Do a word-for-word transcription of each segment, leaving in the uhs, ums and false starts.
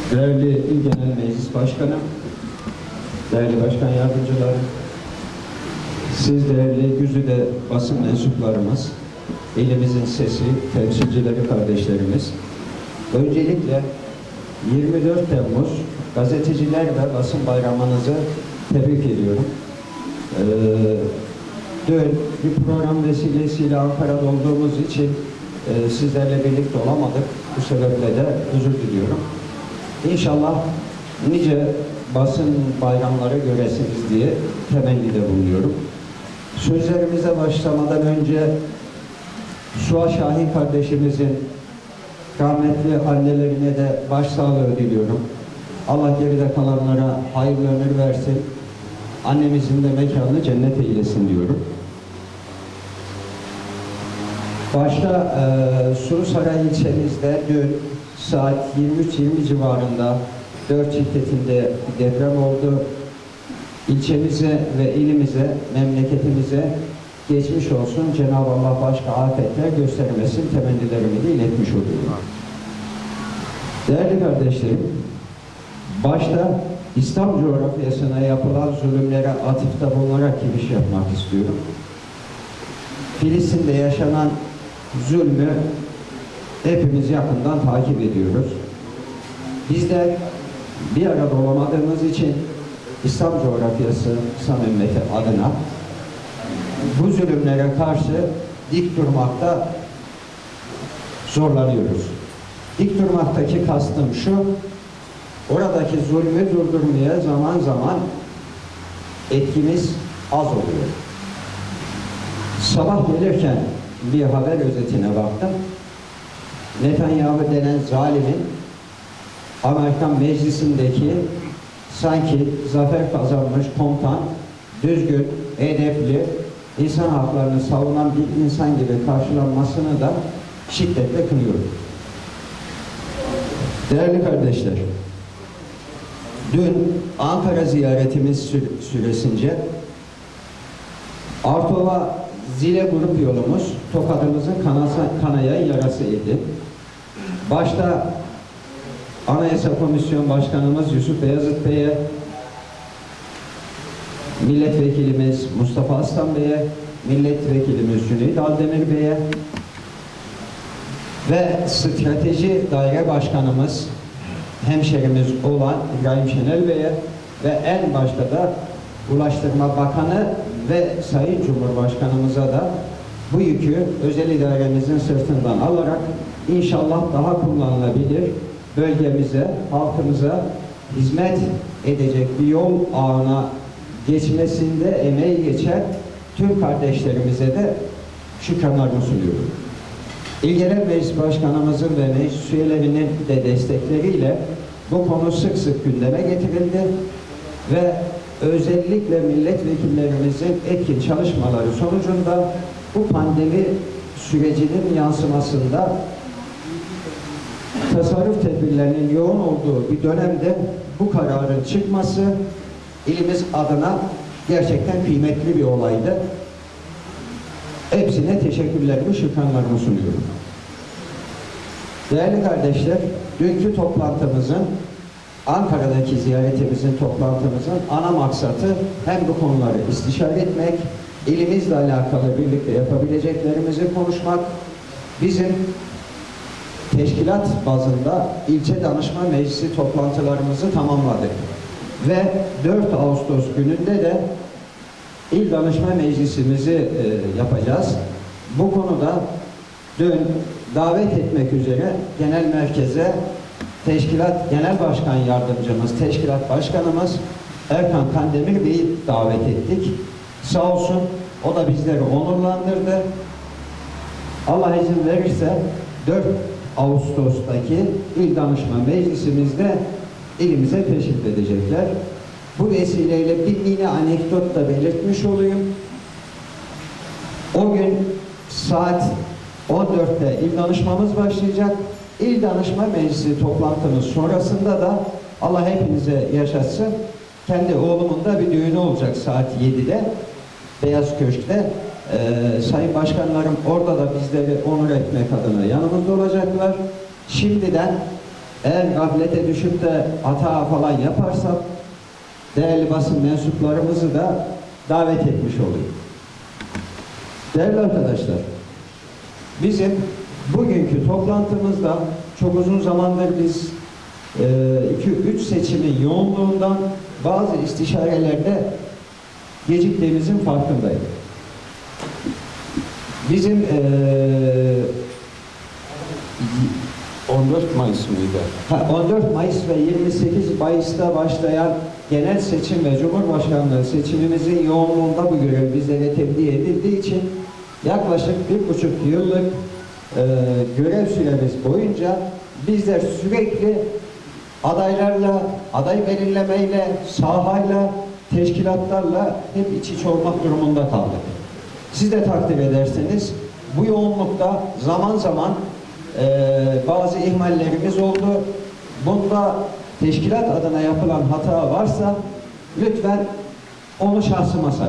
Değerli İl Genel Meclis Başkanım, değerli başkan yardımcıları, siz değerli güzide basın mensuplarımız, ilimizin sesi, temsilcileri kardeşlerimiz, öncelikle yirmi dört Temmuz Gazeteciler ve Basın Bayramınızı tebrik ediyorum. Ee, dün bir program vesilesiyle Ankara'da olduğumuz için e, sizlerle birlikte olamadık. Bu sebeple de özür diliyorum. İnşallah nice basın bayramları göresiniz diye temennide bulunuyorum. Sözlerimize başlamadan önce Suha Şahin kardeşimizin rahmetli annelerine de başsağlığı diliyorum. Allah geride kalanlara hayırlı ömür versin. Annemizin de mekanını cennet eylesin diyorum. Başta e, Surusaray ilçemizde dün saat yirmi üç yirmi civarında dört şiddetinde bir deprem oldu. İlçemize ve ilimize, memleketimize geçmiş olsun. Cenab-ı Allah başka afetler göstermesin temennilerimi de iletmiş oluyorum. Değerli kardeşlerim, başta İslam coğrafyasına yapılan zulümlere atıfta bulunarak giriş yapmak istiyorum. Filistin'de yaşanan zulmü hepimiz yakından takip ediyoruz. Biz de bir arada olamadığımız için İslam coğrafyası samimiyeti adına bu zulümlere karşı dik durmakta zorlanıyoruz. Dik durmaktaki kastım şu, oradaki zulmü durdurmaya zaman zaman etkimiz az oluyor. Sabah gelirken bir haber özetine baktım. Netanyahu denen zalimin Amerikan Meclisi'ndeki sanki zafer kazanmış komutan, düzgün, edepli, insan haklarını savunan bir insan gibi karşılanmasını da şiddetle kınıyorum. Değerli kardeşler, dün Ankara ziyaretimiz sü süresince Artova Zile grup yolumuz tokadımızın kanayan yarasıydı. Başta Anayasa Komisyon Başkanımız Yusuf Beyazıt Bey'e, Milletvekilimiz Mustafa Aslan Bey'e, Milletvekilimiz Cüneyt Aldemir Bey'e ve Strateji Daire Başkanımız, hemşerimiz olan İbrahim Şenel Bey'e ve en başta da Ulaştırma Bakanı ve Sayın Cumhurbaşkanımıza da bu yükü özel idaremizin sırtından alarak inşallah daha kullanılabilir, bölgemize, halkımıza hizmet edecek bir yol ağına geçmesinde emeği geçen tüm kardeşlerimize de şükranlarımı sunuyorum. İl Genel Meclis Başkanımızın ve meclis üyelerinin de destekleriyle bu konu sık sık gündeme getirildi ve özellikle milletvekillerimizin etkin çalışmaları sonucunda bu pandemi sürecinin yansımasında tasarruf tedbirlerinin yoğun olduğu bir dönemde bu kararın çıkması ilimiz adına gerçekten kıymetli bir olaydı. Hepsine teşekkürlerimi, şükranlarımı sunuyorum. Değerli kardeşler, dünkü toplantımızın, Ankara'daki ziyaretimizin, toplantımızın ana maksatı hem bu konuları istişare etmek, ilimizle alakalı birlikte yapabileceklerimizi konuşmak, bizim teşkilat bazında ilçe danışma meclisi toplantılarımızı tamamladık. Ve dört Ağustos gününde de İl Danışma Meclisimizi e, yapacağız. Bu konuda dün davet etmek üzere genel merkeze Teşkilat Genel Başkan Yardımcımız, Teşkilat Başkanımız Erkan Kandemir Bey'i davet ettik. Sağ olsun, o da bizleri onurlandırdı. Allah izin verirse dört Ağustos'taki İl Danışma Meclisimizde ilimize teşrif edecekler. Bu vesileyle bir mini anekdot da belirtmiş olayım. O gün saat on dörtte il danışmamız başlayacak. İl Danışma Meclisi toplantımız sonrasında da Allah hepinize yaşatsın. Kendi oğlumun da bir düğünü olacak saat yedide Beyaz Köşk'te. Ee, Sayın Başkanlarım orada da bizleri onur etmek adına yanımızda olacaklar. Şimdiden Eğer gaflete düşüp de hata falan yaparsam değerli basın mensuplarımızı da davet etmiş olayım. Değerli arkadaşlar, bizim bugünkü toplantımızda çok uzun zamandır biz iki üç seçimin yoğunluğundan bazı istişarelerde geciktiğimizin farkındayım. Bizim ee, on dört Mayıs mıydı? Ha, on dört Mayıs ve yirmi sekiz Mayıs'ta başlayan genel seçim ve Cumhurbaşkanlığı seçimimizin yoğunluğunda bu görev bizlere tebliğ edildiği için yaklaşık bir buçuk yıllık e, görev süremiz boyunca bizler sürekli adaylarla, aday belirlemeyle, sahayla, teşkilatlarla hep iç içe olmak durumunda kaldık. Siz de takdir ederseniz bu yoğunlukta zaman zaman e, bazı ihmallerimiz oldu. Bunda teşkilat adına yapılan hata varsa lütfen onu şahsıma sayın.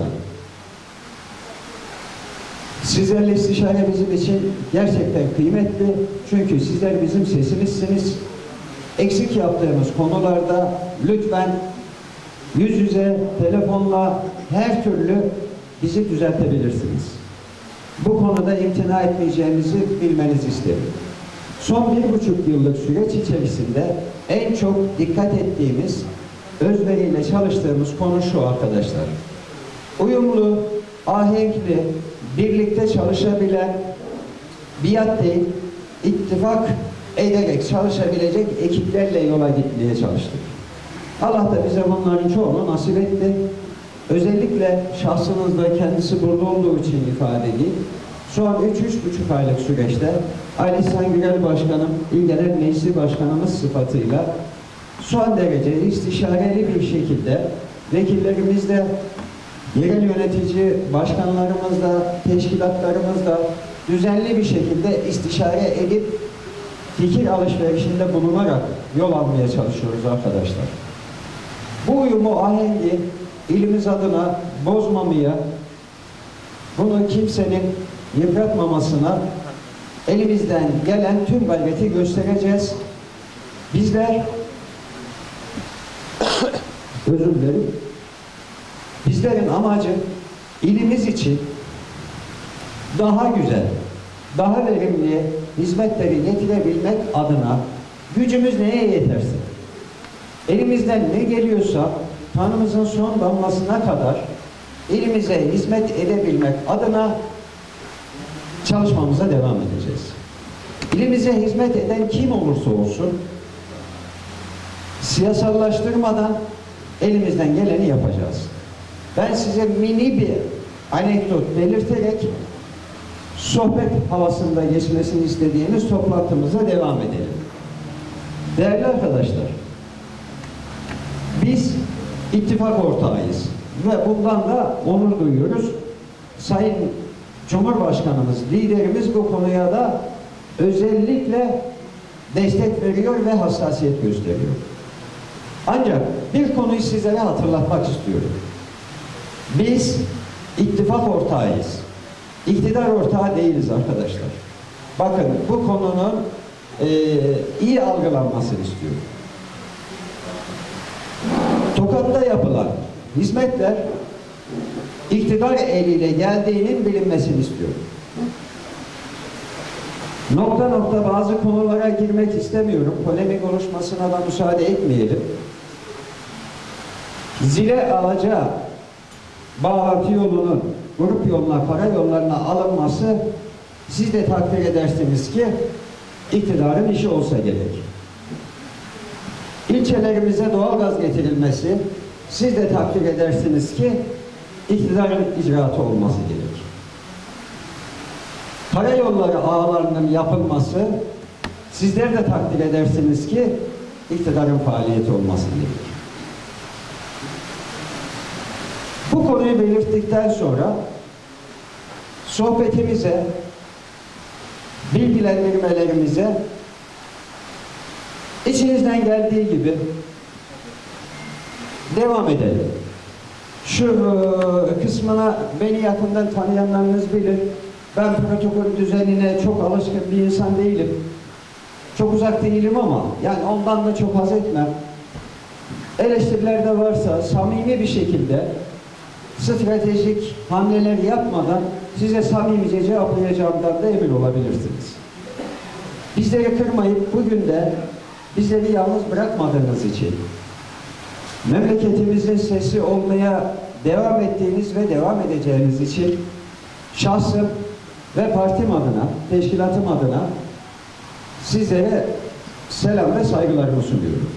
Sizlerle istişare bizim için gerçekten kıymetli. Çünkü sizler bizim sesimizsiniz. Eksik yaptığımız konularda lütfen yüz yüze, telefonla her türlü bizi düzeltebilirsiniz. Bu konuda imtina etmeyeceğimizi bilmenizi isterim. Son bir buçuk yıllık süreç içerisinde en çok dikkat ettiğimiz, özveriyle çalıştığımız konu şu arkadaşlar. Uyumlu, ahenkli, birlikte çalışabilen, biat değil, ittifak ederek çalışabilecek ekiplerle yola gitmeye çalıştık. Allah da bize bunların çoğunu nasip etti. Özellikle şahsınızda kendisi burada olduğu için ifade edeyim. Son üç üç buçuk aylık süreçte Ali İhsan Gürel Başkanım, İl Genel Meclisi Başkanımız sıfatıyla son derece istişareli bir şekilde vekillerimizle, yerel yönetici başkanlarımızla, teşkilatlarımızla düzenli bir şekilde istişare edip fikir alışverişinde bulunarak yol almaya çalışıyoruz arkadaşlar. Bu uyumu, ahengi ilimiz adına bozmamaya, bunu kimsenin yıpratmamasına elimizden gelen tüm gayreti göstereceğiz. Bizler özür dilerim. Bizlerin amacı ilimiz için daha güzel, daha verimli hizmetleri getirebilmek adına gücümüz neye yeterse, elimizden ne geliyorsa kanımızın son damlasına kadar elimize hizmet edebilmek adına çalışmamıza devam edeceğiz. İlimize hizmet eden kim olursa olsun siyasallaştırmadan elimizden geleni yapacağız. Ben size mini bir anekdot belirterek sohbet havasında geçmesini istediğimiz toplantımıza devam edelim. Değerli arkadaşlar, biz ittifak ortağıyız ve bundan da onur duyuyoruz. Sayın Cumhurbaşkanımız, liderimiz bu konuya da özellikle destek veriyor ve hassasiyet gösteriyor. Ancak bir konuyu sizlere hatırlatmak istiyorum. Biz ittifak ortağıyız. İktidar ortağı değiliz arkadaşlar. Bakın bu konunun e, iyi algılanmasını istiyorum. Tokat'ta yapılan hizmetler iktidar eliyle geldiğinin bilinmesini istiyorum. Nokta nokta bazı konulara girmek istemiyorum. Polemik oluşmasına da müsaade etmeyelim. Zile alacağı bağlantı yolunun grup yoluna, para yollarına alınması siz de takdir edersiniz ki iktidarın işi olsa gerek. İlçelerimize doğalgaz getirilmesi siz de takdir edersiniz ki iktidarın icraatı olması gerek. Karayolları ağlarının yapılması sizler de takdir edersiniz ki iktidarın faaliyeti olması gerek. Bu konuyu belirttikten sonra sohbetimize, bilgilendirmelerimize içinizden geldiği gibi devam edelim. Şu kısmına beni yakından tanıyanlarınız bilir. Ben protokol düzenine çok alışkın bir insan değilim. Çok uzak değilim ama yani ondan da çok haz etmem. Eleştiriler de varsa samimi bir şekilde stratejik hamleler yapmadan size samimice cevaplayacağımdan da emin olabilirsiniz. Bizleri kırmayıp bugün de bizleri yalnız bırakmadığınız için, memleketimizin sesi olmaya devam ettiğiniz ve devam edeceğiniz için şahsım ve partim adına, teşkilatım adına sizlere selam ve saygılarımı sunuyorum.